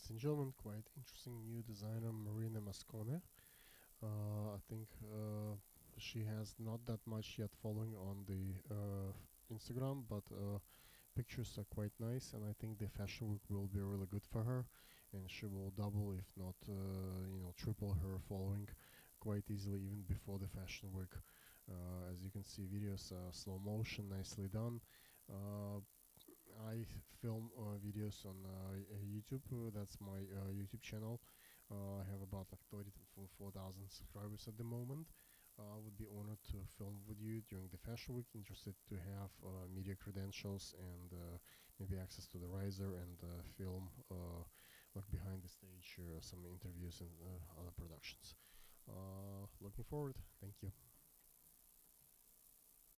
Ladies and gentlemen, quite interesting new designer Marina Moscone. I think she has not that much yet following on the Instagram, but pictures are quite nice, and I think the fashion week will be really good for her, and she will double, if not, triple her following quite easily even before the fashion week. As you can see, videos are slow motion, nicely done. I film videos on YouTube. That's my YouTube channel. I have about like 34,000 subscribers at the moment. I would be honored to film with you during the fashion week. Interested to have media credentials and maybe access to the riser and film like behind the stage some interviews and other productions. Looking forward. Thank you.